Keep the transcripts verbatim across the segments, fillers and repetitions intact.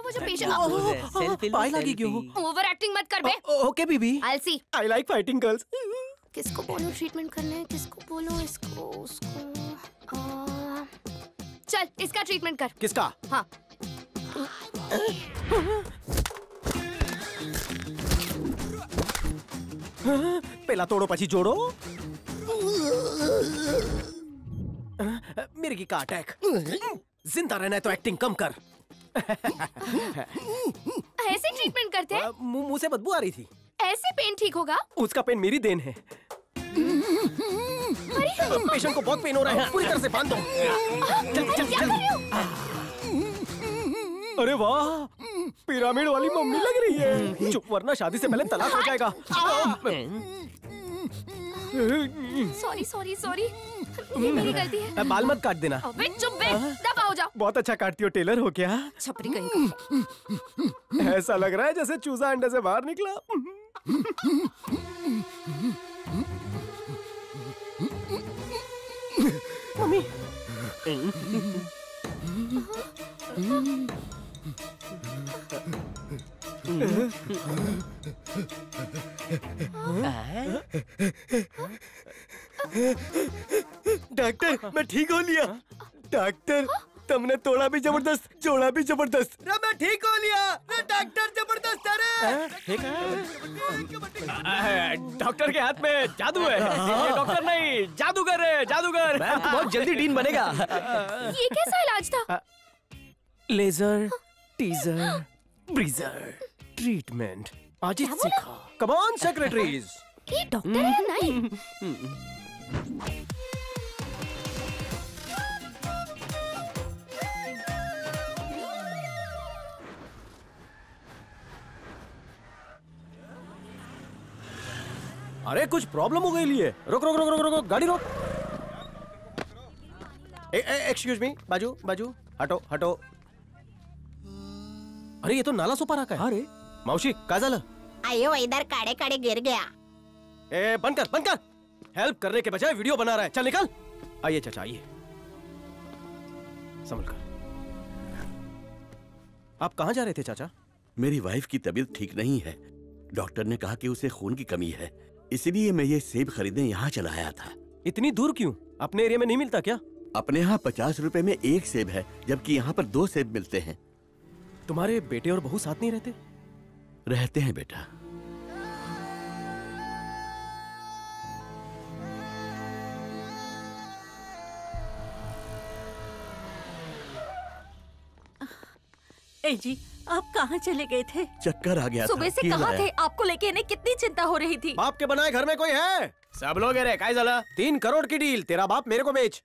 मुझे पेशेंट पाई लगी क्यों? ओवर एक्टिंग मत कर बे। ओके बीबी। I see. I like fighting girls. किसको बोलो ट्रीटमेंट करने, किसको बोलो, इसको उसको। आ, चल इसका ट्रीटमेंट कर। किसका? हाँ। पहला तोड़ो पची जोड़ो। मेरे की का अटैक। जिंदा रहना है तो एक्टिंग कम कर। ऐसे ट्रीटमेंट करते हैं? मुंह मुंह से बदबू आ रही थी। ऐसे पेन ठीक होगा? उसका पेन मेरी देन है। पेशेंट को बहुत पेन हो रहा है, पूरी तरह से बांध दो। चल, चल, क्या कर रही हो? अरे वाह, पिरामिड वाली मम्मी लग रही है। चुप, वरना शादी से पहले तलाक हो जाएगा। सॉरी सॉरी सॉरी, ये मेरी गलती है। बाल मत काट देना। अबे चुप बे, दबा हो जाओ। बहुत अच्छा काटती हो, टेलर हो क्या? छपरी कहीं। ऐसा लग रहा है जैसे चूजा अंडे से बाहर निकला। मम्मी। डॉक्टर, मैं ठीक हो लिया। डॉक्टर, तुमने तोड़ा भी जबरदस्त, जोड़ा भी जबरदस्त। रे मैं ठीक हो लिया। रे डॉक्टर जबरदस्त है। ठीक है। डॉक्टर के हाथ में जादू है। ये डॉक्टर नहीं, जादूगर है, जादूगर। बहुत जल्दी डीन बनेगा। ये कैसा इलाज था? Laser, teaser, breezer, treatment. आज ही सीखा। Come on secretaries. ये डॉक्टर है नहीं? अरे कुछ प्रॉब्लम हो गई लिए। रुक रुक रुक रुक रुक गाड़ी रोक। एक्सक्यूज मी, बाजू बाजू हटो हटो। अरे ये तो नाला सोपारा का है। अरे मावशी काय झालं? आयो इधर काड़े काड़े गिर गया। ए बंद कर बंद कर। हेल्प करने के बजाय वीडियो बना रहा है। चल निकल। आइए चाचा आइए, संभल कर। आप कहाँ जा रहे थे चाचा? मेरी वाइफ की तबीयत ठीक नहीं है। डॉक्टर ने कहा कि उसे खून की कमी है, इसलिए मैं ये सेब खरीदने यहाँ चला आया था। इतनी दूर क्यों? अपने एरिया में नहीं मिलता क्या? अपने यहाँ पचास रुपए में एक सेब है, जबकि यहाँ पर दो सेब मिलते हैं। तुम्हारे बेटे और बहू साथ नहीं रहते? रहते हैं बेटा। ए जी, आप कहाँ चले गए थे? चक्कर आ गया था। सुबह से कहाँ थे? आपको लेके इन्हें कितनी चिंता हो रही थी। बाप के बनाए घर में कोई है? सब लोग है रे, काय झालं? तीन करोड़ की डील, तेरा बाप मेरे को बेच।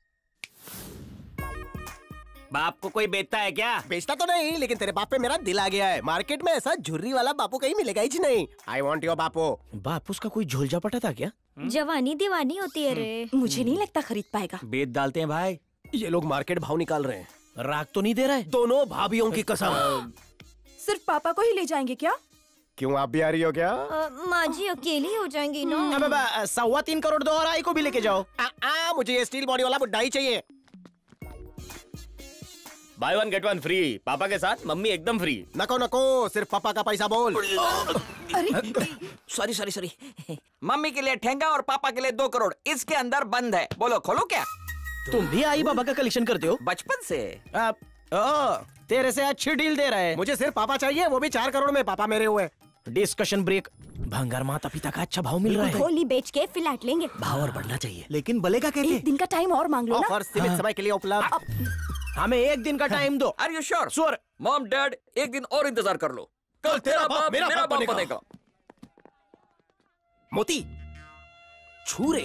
बाप को कोई बेचता है क्या? बेचता तो नहीं, लेकिन तेरे बाप पे मेरा दिल आ गया है। मार्केट में ऐसा झुर्री वाला बापू कहीं मिलेगा ही नहीं। आई वॉन्ट योर बापू। बापू उसका कोई झोलझा पटा था क्या? जवानी दीवानी होती है रे। मुझे नहीं लगता खरीद पाएगा। बेच डालते हैं भाई। ये लोग मार्केट भाव निकाल रहे हैं। राग तो नहीं दे रहा है? दोनों भाभीियों की कसम। सिर्फ पापा को ही ले जाएंगे क्या? क्यों, आप भी आ रही हो क्या? माँ जी अकेली हो जाएंगी ना। सवा तीन करोड़ दो और आई को भी लेके जाओ। आ, आ, मुझे ये स्टील बॉडी वाला बुड्ढा ही चाहिए। Buy one get one free. पापा के साथ मम्मी एकदम फ्री। नको नको, सिर्फ पापा का पैसा बोल। अरे सॉरी सॉरी सॉरी। मम्मी के लिए ठेंगा और पापा के लिए दो करोड़ इसके अंदर बंद है। बोलो खोलो क्या? तुम भी आई बाबा का कलेक्शन करते हो? बचपन से। आप, ओ, तेरे से अच्छी डील दे रहे हैं। मुझे सिर्फ पापा चाहिए, वो भी चार करोड़ में। पापा मेरे हुए। Discussion break. भंगार माता पिता का अच्छा भाव मिल रहा है। होली बेच के फ्लैट लेंगे। भाव और बढ़ना चाहिए। लेकिन बलेगा कैसे? एक दिन का टाइम और मांग लो ना। ऑफर सीमित समय के लिए उपलब्ध। हमें एक दिन का टाइम दो। Are you sure? Sure. Mom dad एक दिन और इंतजार कर लो। कल तेरा बाप मेरा बाप बनेगा। मोती छूरे।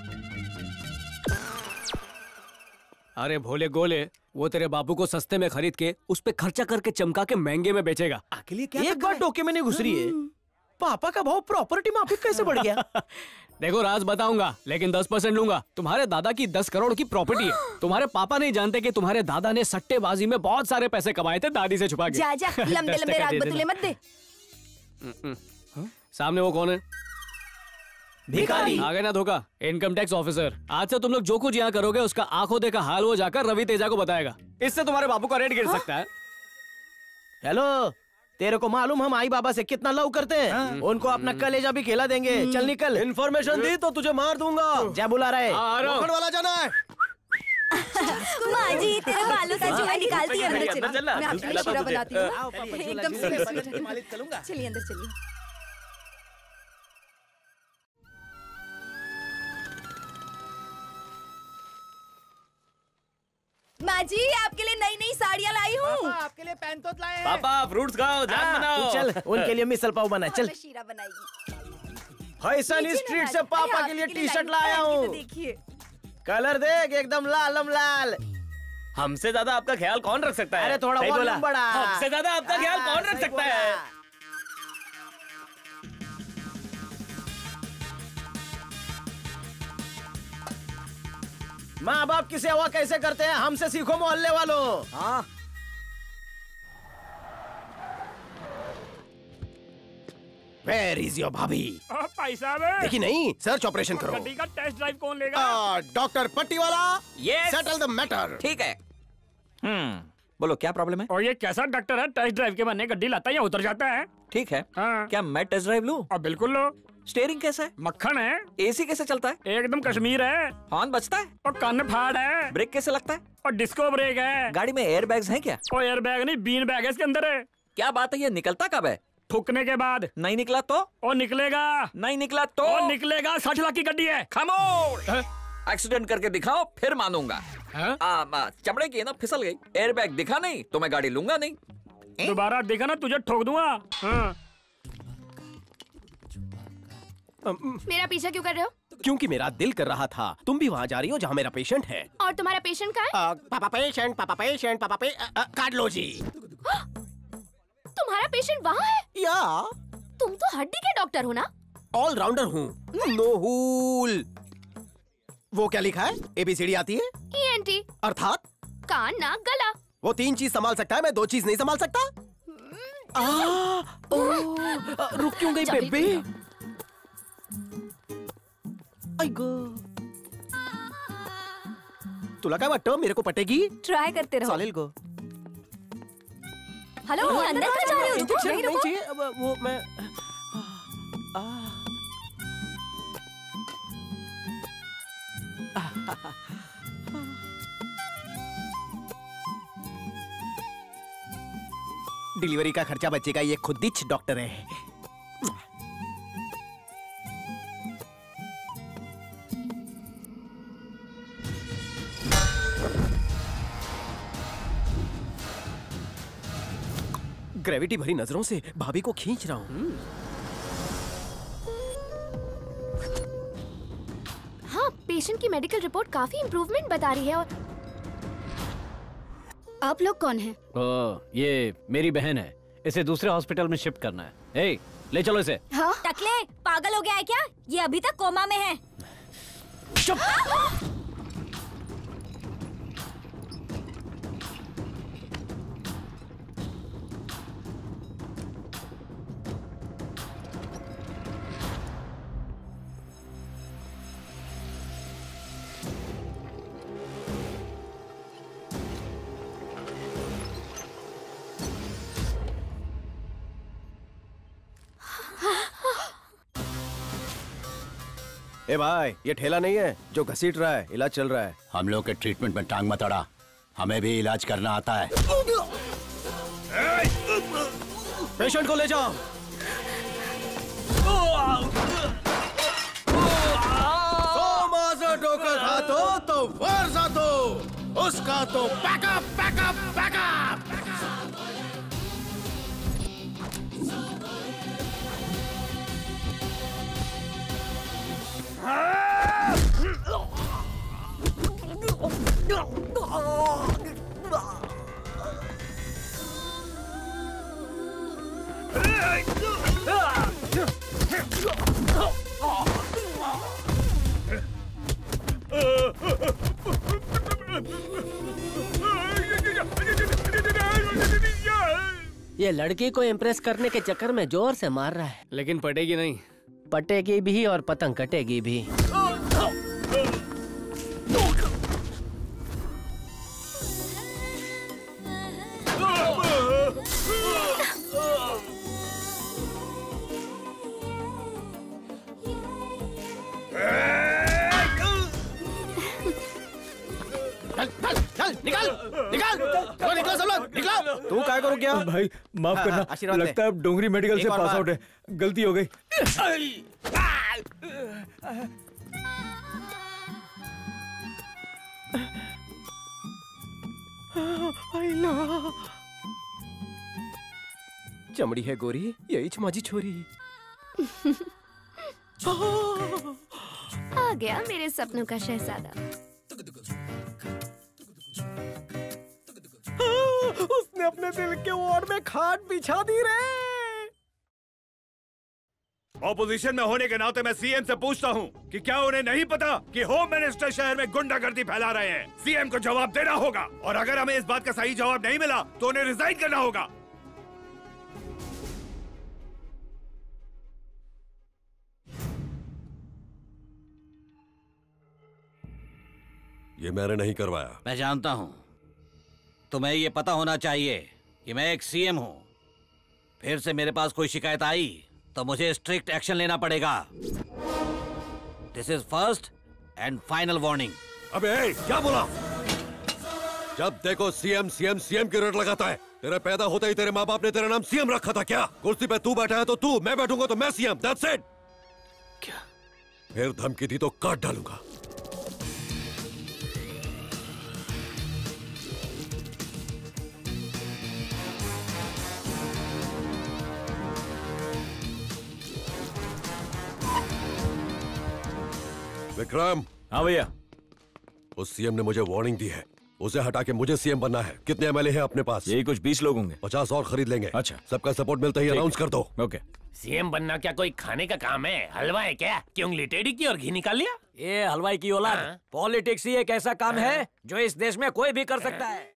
अरे भोले गोले, वो तेरे बापू को सस्ते में खरीद के उस पे खर्चा करके चमका के महंगे में बेचेगा। अकेले क्या? एक बार टोके में नहीं घुस रही है। पापा का भाव प्रॉपर्टी माफिक कैसे बढ़ गया? देखो राज बताऊंगा, लेकिन दस परसेंट लूंगा। तुम्हारे दादा की दस करोड़ की प्रॉपर्टी है। तुम्हारे पापा नहीं जानते कि तुम्हारे दादा ने सट्टेबाजी में बहुत सारे पैसे कमाए थे दादी से छुपा के। जा जा, लंबे लंबे रात बतूले मत दे। सामने वो कौन है? भिखारी। आ गए ना धोखा। Income tax officer. आज से तुम लोग जो कुछ यहाँ करोगे उसका आंखों देखा हाल वो जाकर रवि तेजा को बताएगा। इससे तुम्हारे बापू का रेट गिर सकता है। हेलो, तेरे को मालूम हम आई बाबा से कितना लव करते हैं? हाँ? उनको अपना कलेजा भी खिला देंगे। चल निकल। इन्फॉर्मेशन दी तो तुझे मार दूंगा। जा बुला रहे। लोखंड वाला जाना है। माँ जी तेरे बालों का जुआ निकालती है। अंदर चलिए, मैं आपके लिए शीरा बनाती हूँ। एकदम चलिए अंदर चलिए। माँ जी आपके लिए नई नई साड़ियाँ लाई हूँ। आपके लिए पैंतोत लाए। पापा फ्रूट्स खाओ, जाम बनाओ। चल उनके लिए मिसल पाव बना। चल शीरा बनाएगी। फैशन स्ट्रीट से पापा के लिए टी शर्ट लाया हूँ। देखिए कलर देख, एकदम लालम लाल। हमसे ज्यादा आपका ख्याल कौन रख सकता है? अरे थोड़ा वॉल्यूम बढ़ा। हमसे ज्यादा आपका ख्याल कौन रख सकता है? माँ बाप की सेवा कैसे करते हैं हमसे सीखो मोहल्ले वालों। हाँ Where is your भाभी? भाई साहब देखी नहीं, सर्च ऑपरेशन करो। गड्डी का टेस्ट ड्राइव कौन लेगा? डॉक्टर पट्टी वाला। Yes. Settle the matter. ठीक है। हम्म बोलो क्या प्रॉब्लम है? और ये कैसा डॉक्टर है, टेस्ट ड्राइव के बहाने गड्डी लाता है या उतर जाता है? ठीक है। हाँ। क्या मैं टेस्ट ड्राइव लूं? और बिल्कुल लो। स्टीयरिंग कैसा है? मक्खन है। एसी कैसे चलता है? एकदम कश्मीर है। हॉर्न बजता है? और कान फाड़ है। ब्रेक कैसे लगता है? और डिस्को ब्रेक है। गाड़ी में एयर बैग्स हैं क्या? और एयर बैग नहीं, बीन बैग है इसके अंदर है। क्या बात है, ये निकलता कब है? थूकने के बाद। नहीं निकला तो? और निकलेगा। नहीं निकला तो? और निकलेगा। सच लाख की गड्डी है। खामोश। एक्सीडेंट करके दिखाओ फिर मानूंगा। हाँ? आ, आ, चमड़े की है ना, फिसल गई। एयर बैग दिखा नहीं तो मैं गाड़ी लूंगा नहीं। दोबारा देखा ना तुझे ठोक दूंगा। हाँ। मेरा पीछा क्यों कर रहे हो? क्योंकि मेरा दिल कर रहा था। तुम भी वहाँ जा रही हो जहाँ मेरा पेशेंट है। और तुम्हारा पेशेंट कहाँ है? आ, पापा पेशेंट, पापा पेशेंट, पापा पे आ, आ, काट लो जी। तुम्हारा पेशेंट वहाँ है? या तुम तो हड्डी के डॉक्टर हो ना? ऑल राउंडर हूँ। नो हूल। वो क्या लिखा है? एबीसीडी आती है? ई एन टी अर्थात कान नाक गला। वो तीन चीज संभाल सकता है, मैं दो चीज नहीं संभाल सकता। आ, ओ, आ, रुक क्यों गई बेबे? आइगो। तुला काय वाटतं मेरे को पटेगी? ट्राई करते रहो। चालेल को। हेलो अंदर कहाँ जा रहे हो? रुको, यहीं नहीं रुको। चाहिए। अब वो मैं आ, डिलीवरी का खर्चा बचेगा, ये खुदिच डॉक्टर है। ग्रेविटी भरी नजरों से भाभी को खींच रहा हूँ। हाँ, पेशेंट की मेडिकल रिपोर्ट काफी इम्प्रूवमेंट बता रही है। और आप लोग कौन हैं? ओ, ये मेरी बहन है। इसे दूसरे हॉस्पिटल में शिफ्ट करना है। ए, ले चलो इसे। हाँ? टकले पागल हो गया है क्या? ये अभी तक कोमा में है। चुप। ए भाई, ये ठेला नहीं है जो घसीट रहा है, इलाज चल रहा है। हम लोग के ट्रीटमेंट में टांग मत अड़ा, हमें भी इलाज करना आता है। पेशेंट को ले जाओ। तो माझं डोकं खातो तो वर जातो, उसका तो बैकअप बैकअप बैकअप। ये लड़की को इम्प्रेस करने के चक्कर में जोर से मार रहा है, लेकिन पटेगी नहीं। पटेगी भी और पतंग कटेगी भी। करो क्या? भाई माफ हाँ, करना, हाँ, आशीर्वाद दे। लगता है अब डोंगरी मेडिकल एक से और पास बार। आउट है, गलती हो गई। चमड़ी है गोरी, यही माझी छोरी। आ गया मेरे सपनों का शहजादा। उसने अपने दिल के वार्ड में खाट बिछा दी रे। ऑपोजिशन में होने के नाते मैं सीएम से पूछता हूँ कि क्या उन्हें नहीं पता कि होम मिनिस्टर शहर में गुंडागर्दी फैला रहे हैं। सीएम को जवाब देना होगा और अगर हमें इस बात का सही जवाब नहीं मिला तो उन्हें रिजाइन करना होगा। ये मैंने नहीं करवाया। मैं जानता हूँ, तुम्हें ये पता होना चाहिए कि मैं एक सीएम हूँ। फिर से मेरे पास कोई शिकायत आई तो मुझे स्ट्रिक्ट एक्शन लेना पड़ेगा। This is first and final warning. अबे क्या बोला? जब देखो सीएम सीएम सीएम की रेट लगाता है। तेरे पैदा होते ही तेरे माँ बाप ने तेरा नाम सीएम रखा था क्या? कुर्सी पे तू बैठा है तो तू, मैं बैठूंगा तो मैं सीएम। That's it. क्या? फिर धमकी दी तो काट डालूंगा। विक्रम। हाँ भैया। उस सीएम ने मुझे वार्निंग दी है, उसे हटा के मुझे सीएम बनना है। कितने एमएलए हैं अपने पास? यही कुछ बीस लोग होंगे। पचास और खरीद लेंगे। अच्छा, सबका सपोर्ट मिलता ही अनाउंस कर दो। ओके। सीएम बनना क्या कोई खाने का काम है? हलवा है क्या कि उंगली टेढ़ी की और घी निकाल लिया? ये हलवाई की औलाद। पॉलिटिक्स ही एक ऐसा काम है जो इस देश में कोई भी कर सकता है।